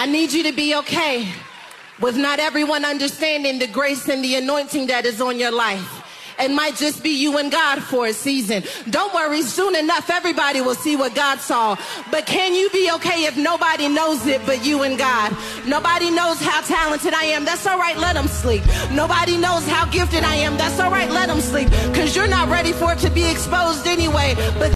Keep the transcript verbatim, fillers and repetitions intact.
I need you to be okay with not everyone understanding the grace and the anointing that is on your life. It might just be you and God for a season. Don't worry, soon enough everybody will see what God saw. But can you be okay if nobody knows it but you and God? Nobody knows how talented I am. That's all right, let them sleep. Nobody knows how gifted I am. That's all right, let them sleep. Because you're not ready for it to be exposed anyway. But